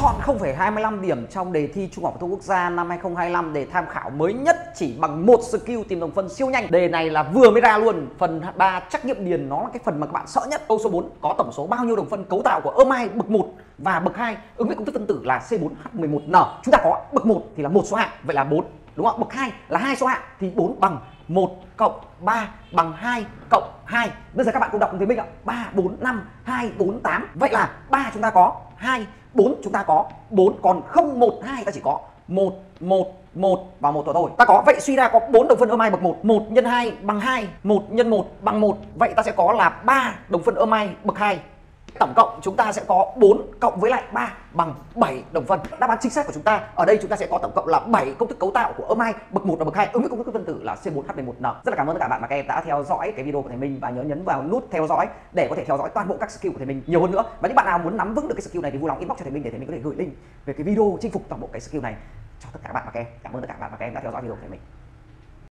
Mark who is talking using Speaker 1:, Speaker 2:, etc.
Speaker 1: chọn 0,25 điểm trong đề thi Trung học phổ thông quốc gia năm 2025 để tham khảo mới nhất chỉ bằng một skill tìm đồng phân siêu nhanh. Đề này là vừa mới ra luôn. Phần 3 trắc nghiệm điền nó là cái phần mà các bạn sợ nhất. Câu số 4 có tổng số bao nhiêu đồng phân cấu tạo của ơ-mai bậc 1 và bậc 2 ứng với công thức phân tử là C4H11N. Chúng ta có bậc 1 thì là một số hạng, vậy là 4, đúng không? Bậc 2 là hai số hạng thì 4 bằng 1 cộng 3 bằng 2 cộng 2. Bây giờ các bạn cùng đọc cùng với mình ạ. 3 4 5 2 4 8. Vậy là 3 chúng ta có 2, 4 chúng ta có 4, còn 0 1 2 ta chỉ có 1 1 1 và 1 thôi. Ta có vậy suy ra có 4 đồng phân ơ-mai bậc 1. 1 nhân 2 bằng 2, 1 nhân 1 bằng 1. Vậy ta sẽ có là 3 đồng phân ơ-mai bậc 2. Tổng cộng chúng ta sẽ có 4 cộng với lại 3 bằng 7 đồng phân. Đáp án chính xác của chúng ta ở đây chúng ta sẽ có tổng cộng là 7 công thức cấu tạo của ơ-mai bậc 1 và bậc 2 ứng với công thức phân tử là C4H11N. Rất là cảm ơn tất cả bạn và các em đã theo dõi cái video của thầy Minh và nhớ nhấn vào nút theo dõi để có thể theo dõi toàn bộ các skill của thầy Minh nhiều hơn nữa. Và những bạn nào muốn nắm vững được cái skill này thì vui lòng inbox cho thầy Minh để thầy Minh có thể gửi link về cái video chinh phục toàn bộ cái skill này cho tất cả các bạn và các em. Cảm ơn tất cả các bạn và các em đã theo dõi video của thầy Minh.